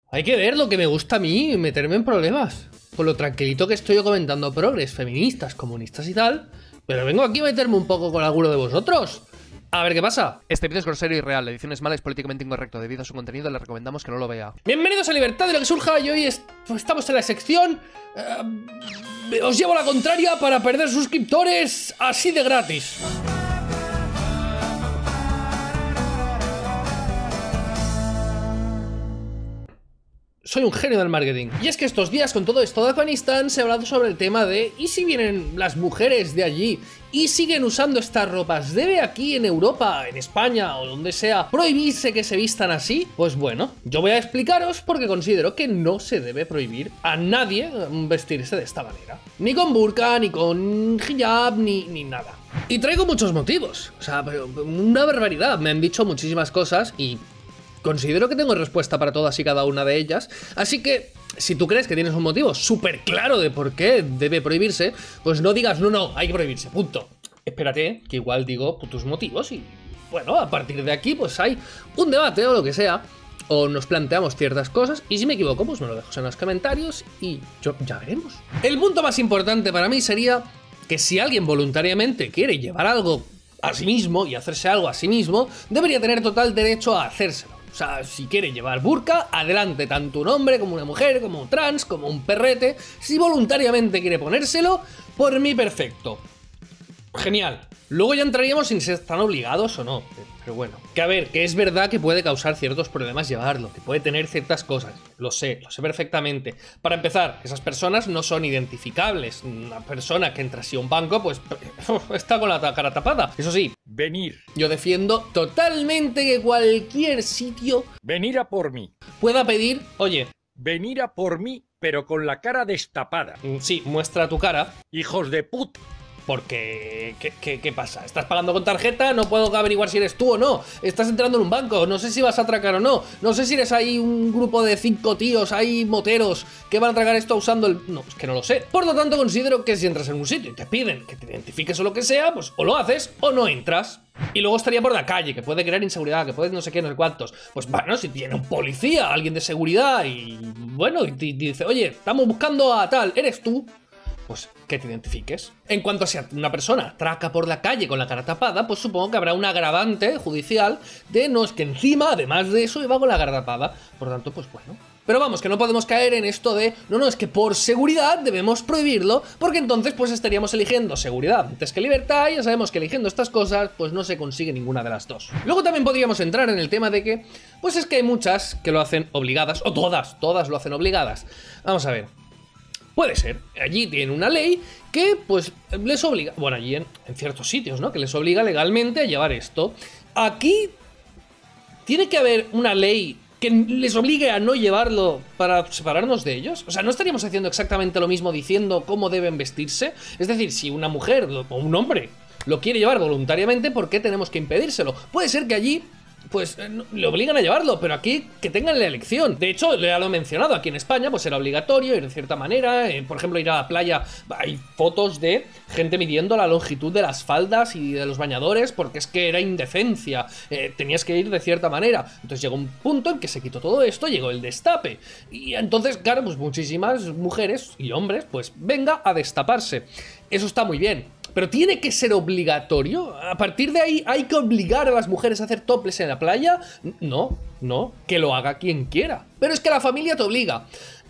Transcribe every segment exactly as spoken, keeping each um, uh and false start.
Hay que ver lo que me gusta a mí y meterme en problemas. Por lo tranquilito que estoy yo comentando progres, feministas, comunistas y tal. Pero vengo aquí a meterme un poco con alguno de vosotros. A ver qué pasa. Este vídeo es grosero y real, la edición es mala y es políticamente incorrecto. Debido a su contenido le recomendamos que no lo vea. Bienvenidos a Libertad de lo que surja y hoy est estamos en la sección... Eh, os llevo a la contraria para perder suscriptores así de gratis. Soy un genio del marketing. Y es que estos días con todo esto de Afganistán se ha hablado sobre el tema de ¿y si vienen las mujeres de allí y siguen usando estas ropas? ¿Debe aquí en Europa, en España o donde sea prohibirse que se vistan así? Pues bueno, yo voy a explicaros porque considero que no se debe prohibir a nadie vestirse de esta manera. Ni con burka, ni con hijab, ni, ni nada. Y traigo muchos motivos. O sea, una barbaridad. Me han dicho muchísimas cosas y... considero que tengo respuesta para todas y cada una de ellas, así que si tú crees que tienes un motivo súper claro de por qué debe prohibirse, pues no digas no, no, hay que prohibirse, punto. Espérate, que igual digo tus motivos y bueno, a partir de aquí pues hay un debate o lo que sea, o nos planteamos ciertas cosas y si me equivoco pues me lo dejas en los comentarios y yo, ya veremos. El punto más importante para mí sería que si alguien voluntariamente quiere llevar algo a sí mismo y hacerse algo a sí mismo, debería tener total derecho a hacérselo. O sea, si quiere llevar burka, adelante, tanto un hombre como una mujer, como un trans, como un perrete. Si voluntariamente quiere ponérselo, por mí perfecto. Genial. Luego ya entraríamos en si están obligados o no. Pero bueno, que a ver, que es verdad que puede causar ciertos problemas llevarlo, que puede tener ciertas cosas. Lo sé, lo sé perfectamente. Para empezar, esas personas no son identificables. Una persona que entra así a un banco, pues está con la cara tapada. Eso sí, venir. Yo defiendo totalmente que cualquier sitio... venir a por mí. ...pueda pedir, oye... venir a por mí, pero con la cara destapada. Sí, muestra tu cara. Hijos de puta. Porque, ¿qué, qué, ¿qué pasa? ¿Estás pagando con tarjeta? No puedo averiguar si eres tú o no. Estás entrando en un banco, no sé si vas a atracar o no. No sé si eres ahí un grupo de cinco tíos, ahí moteros, que van a atracar esto usando el... No, es que no lo sé. Por lo tanto, considero que si entras en un sitio y te piden que te identifiques o lo que sea, pues o lo haces o no entras. Y luego estaría por la calle, que puede crear inseguridad, que puede no sé qué, no sé cuántos. Pues bueno, si tiene un policía, alguien de seguridad y... bueno, y te dice, oye, estamos buscando a tal, ¿eres tú? Pues que te identifiques. En cuanto a si una persona atraca por la calle con la cara tapada, pues supongo que habrá un agravante judicial de no es que encima, además de eso, iba con la cara tapada. Por tanto, pues bueno. Pero vamos, que no podemos caer en esto de no, no, es que por seguridad debemos prohibirlo, porque entonces pues estaríamos eligiendo seguridad antes que libertad y ya sabemos que eligiendo estas cosas pues no se consigue ninguna de las dos. Luego también podríamos entrar en el tema de que pues es que hay muchas que lo hacen obligadas, o todas, todas lo hacen obligadas. Vamos a ver. Puede ser, allí tienen una ley que pues les obliga, bueno allí en, en ciertos sitios, ¿no? Que les obliga legalmente a llevar esto. Aquí tiene que haber una ley que les obligue a no llevarlo para separarnos de ellos. O sea, ¿no estaríamos haciendo exactamente lo mismo diciendo cómo deben vestirse? Es decir, si una mujer o un hombre lo quiere llevar voluntariamente, ¿por qué tenemos que impedírselo? Puede ser que allí... pues eh, le obligan a llevarlo, pero aquí que tengan la elección. De hecho, ya lo he mencionado, aquí en España pues era obligatorio ir de cierta manera, eh, por ejemplo ir a la playa, hay fotos de gente midiendo la longitud de las faldas y de los bañadores porque es que era indecencia, eh, tenías que ir de cierta manera. Entonces llegó un punto en que se quitó todo esto, llegó el destape y entonces claro, pues muchísimas mujeres y hombres pues venga a destaparse. Eso está muy bien. ¿Pero tiene que ser obligatorio? ¿A partir de ahí hay que obligar a las mujeres a hacer topless en la playa? No, no, que lo haga quien quiera. Pero es que la familia te obliga.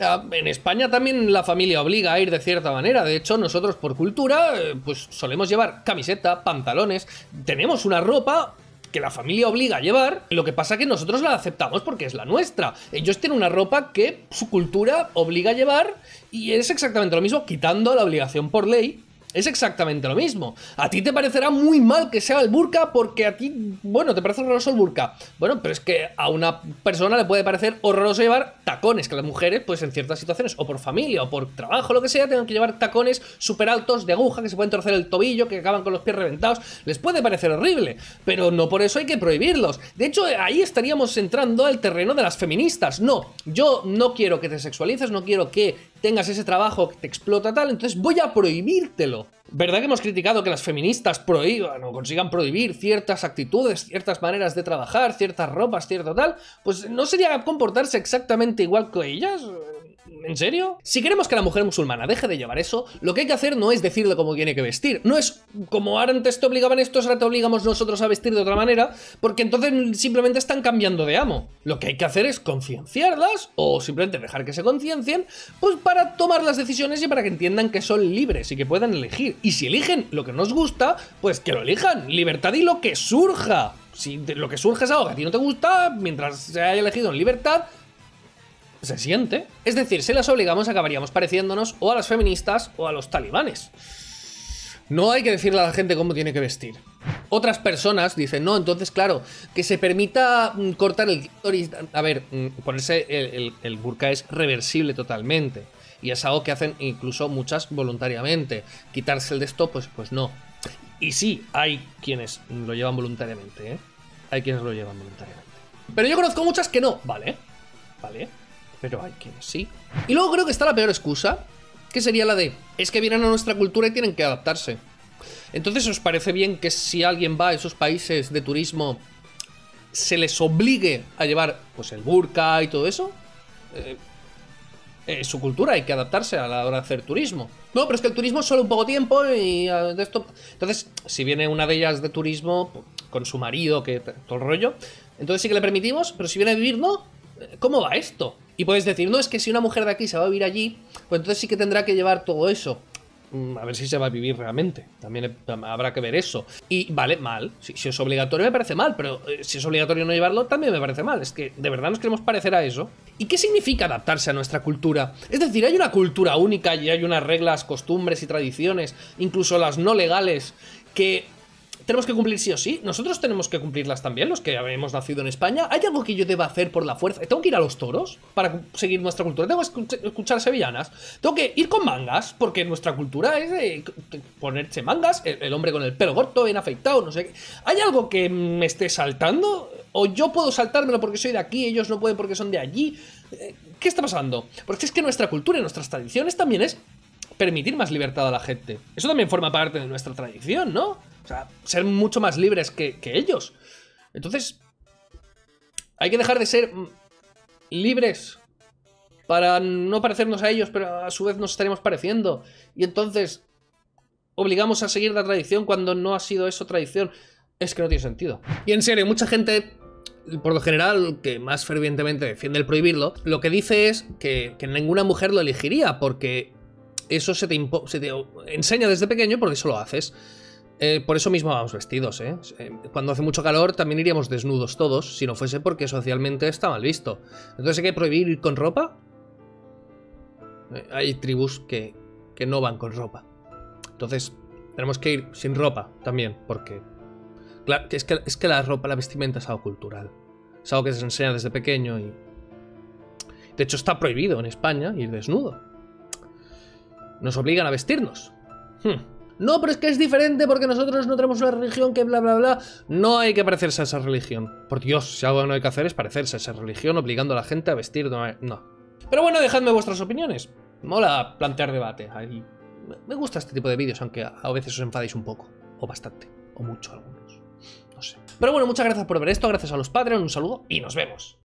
En España también la familia obliga a ir de cierta manera. De hecho, nosotros por cultura, pues solemos llevar camiseta, pantalones. Tenemos una ropa que la familia obliga a llevar, lo que pasa es que nosotros la aceptamos porque es la nuestra. Ellos tienen una ropa que su cultura obliga a llevar y es exactamente lo mismo, quitando la obligación por ley. Es exactamente lo mismo. A ti te parecerá muy mal que sea el burka porque a ti, bueno, te parece horroroso el burka. Bueno, pero es que a una persona le puede parecer horroroso llevar tacones, que las mujeres, pues en ciertas situaciones, o por familia, o por trabajo, lo que sea, tengan que llevar tacones súper altos de aguja que se pueden torcer el tobillo, que acaban con los pies reventados. Les puede parecer horrible, pero no por eso hay que prohibirlos. De hecho, ahí estaríamos entrando al terreno de las feministas. No, yo no quiero que te sexualices, no quiero que tengas ese trabajo que te explota tal, entonces voy a prohibírtelo. ¿Verdad que hemos criticado que las feministas prohíban o consigan prohibir ciertas actitudes, ciertas maneras de trabajar, ciertas ropas, cierto tal? Pues ¿no sería comportarse exactamente igual que ellas? ¿En serio? Si queremos que la mujer musulmana deje de llevar eso, lo que hay que hacer no es decirle cómo tiene que vestir. No es como ahora antes te obligaban estos, ahora te obligamos nosotros a vestir de otra manera, porque entonces simplemente están cambiando de amo. Lo que hay que hacer es concienciarlas, o simplemente dejar que se conciencien, pues para tomar las decisiones y para que entiendan que son libres y que puedan elegir. Y si eligen lo que nos gusta, pues que lo elijan. Libertad y lo que surja. Si lo que surja es algo que a ti no te gusta, mientras se haya elegido en libertad, se siente. Es decir, si las obligamos acabaríamos pareciéndonos o a las feministas o a los talibanes. No hay que decirle a la gente cómo tiene que vestir. Otras personas dicen, no, entonces claro, que se permita mm, cortar el clítoris. A ver, mm, ponerse el, el, el burka es reversible totalmente. Y es algo que hacen incluso muchas voluntariamente. Quitarse el de esto, pues, pues no. Y sí, hay quienes lo llevan voluntariamente, ¿eh? Hay quienes lo llevan voluntariamente. Pero yo conozco muchas que no, ¿vale? ¿Vale? Pero hay quienes sí. Y luego creo que está la peor excusa, que sería la de, es que vienen a nuestra cultura y tienen que adaptarse. Entonces, ¿os parece bien que si alguien va a esos países de turismo se les obligue a llevar pues el burka y todo eso? Eh, eh, su cultura, hay que adaptarse a la hora de hacer turismo. No, pero es que el turismo es solo un poco tiempo y uh, de esto... Entonces, si viene una de ellas de turismo con su marido, que todo el rollo, entonces sí que le permitimos, pero si viene a vivir, no. ¿Cómo va esto? Y puedes decir, no, es que si una mujer de aquí se va a vivir allí, pues entonces sí que tendrá que llevar todo eso. A ver si se va a vivir realmente. También habrá que ver eso. Y vale, mal. Si, si es obligatorio me parece mal, pero eh, si es obligatorio no llevarlo también me parece mal. Es que de verdad nos queremos parecer a eso. ¿Y qué significa adaptarse a nuestra cultura? Es decir, hay una cultura única y hay unas reglas, costumbres y tradiciones, incluso las no legales, que tenemos que cumplir sí o sí. Nosotros tenemos que cumplirlas también, los que hemos nacido en España. ¿Hay algo que yo deba hacer por la fuerza? ¿Tengo que ir a los toros para seguir nuestra cultura? ¿Tengo que escuchar sevillanas? ¿Tengo que ir con mangas? Porque nuestra cultura es de ponerse mangas, el, el hombre con el pelo corto, bien afeitado, no sé qué. ¿Hay algo que me esté saltando? ¿O yo puedo saltármelo porque soy de aquí, ellos no pueden porque son de allí? ¿Qué está pasando? Porque es que nuestra cultura y nuestras tradiciones también es permitir más libertad a la gente. Eso también forma parte de nuestra tradición, ¿no? O sea, ser mucho más libres que, que ellos. Entonces, hay que dejar de ser libres para no parecernos a ellos, pero a su vez nos estaremos pareciendo. Y entonces, obligamos a seguir la tradición cuando no ha sido eso tradición. Es que no tiene sentido. Y en serio, mucha gente, por lo general, que más fervientemente defiende el prohibirlo, lo que dice es que, que ninguna mujer lo elegiría, porque eso se te, impo se te enseña desde pequeño porque eso lo haces. Eh, por eso mismo vamos vestidos, ¿eh? Cuando hace mucho calor también iríamos desnudos todos, si no fuese porque socialmente está mal visto. Entonces hay que prohibir ir con ropa. Eh, hay tribus que, que no van con ropa. Entonces tenemos que ir sin ropa también, porque claro, es que, es que la ropa, la vestimenta es algo cultural. Es algo que se enseña desde pequeño y... De hecho está prohibido en España ir desnudo. Nos obligan a vestirnos. Hmm. No, pero es que es diferente porque nosotros no tenemos una religión que bla bla bla. No hay que parecerse a esa religión. Por Dios, si algo no hay que hacer es parecerse a esa religión obligando a la gente a vestir. No. Pero bueno, dejadme vuestras opiniones. Mola plantear debate. Ahí me gusta este tipo de vídeos, aunque a veces os enfadéis un poco. O bastante. O mucho algunos. No sé. Pero bueno, muchas gracias por ver esto. Gracias a los Patreon. Un saludo y nos vemos.